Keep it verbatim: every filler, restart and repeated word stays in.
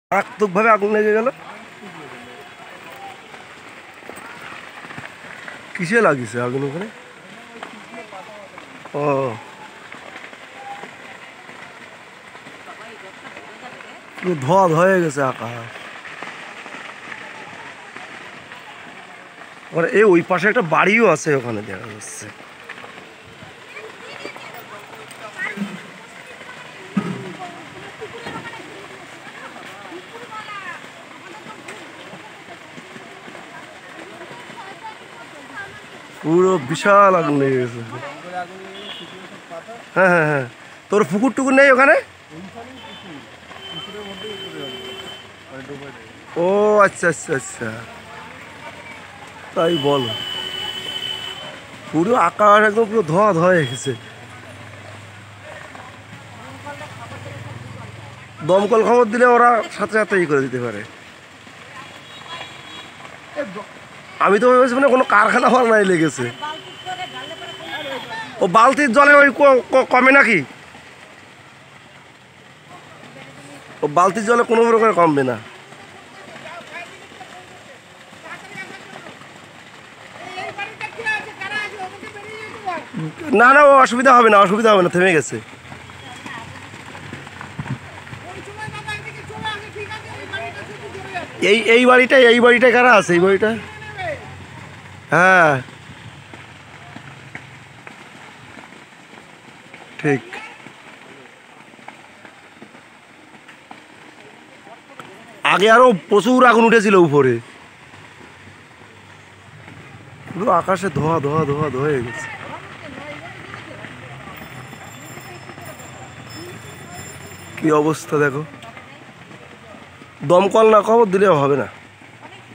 মারাত্মকভাবে আগুন লেগে গেল। কিসে লাগিয়েছে আগুন ওখানে? ও পুরো ধোয়া হয়ে গেছে আকাশ। এই ওই পাশে একটা বাড়িও আছে, ওখানে দেখা যাচ্ছে। পুরো বিশাল আগুন লেগে গেছে। হ্যাঁ হ্যাঁ হ্যাঁ, তোর পুকুর টুকুর নেই ওখানে? ও আচ্ছা আচ্ছা আচ্ছা, তাই বল। পুরো আকাশ একদম পুরো ধোয়া ধোয়া হয়ে গেছে। দমকল খবর দিলে ওরা সাথে সাথে ই করে দিতে পারে। আমি তো ভেবেছি মানে কোনো কারখানা বানায় লেগেছে। ও বালতির জলে ওই কমে নাকি? ও বালতির জলে কোনো প্রকার কমবে না। না না, ও অসুবিধা হবে না, অসুবিধা হবে না, থেমে গেছে। এই এই বাড়িটা এই বাড়িটা কারা আছে? এই বাড়িটা হ্যাঁ ঠিক। আগে আরো প্রচুর আগুন উঠেছিল উপরে, পুরো আকাশে ধোয়া ধোয়া ধোয়া ধোয়া হয়ে গেছে। কি অবস্থা দেখো, দমকল না খবর দিলেও হবে না।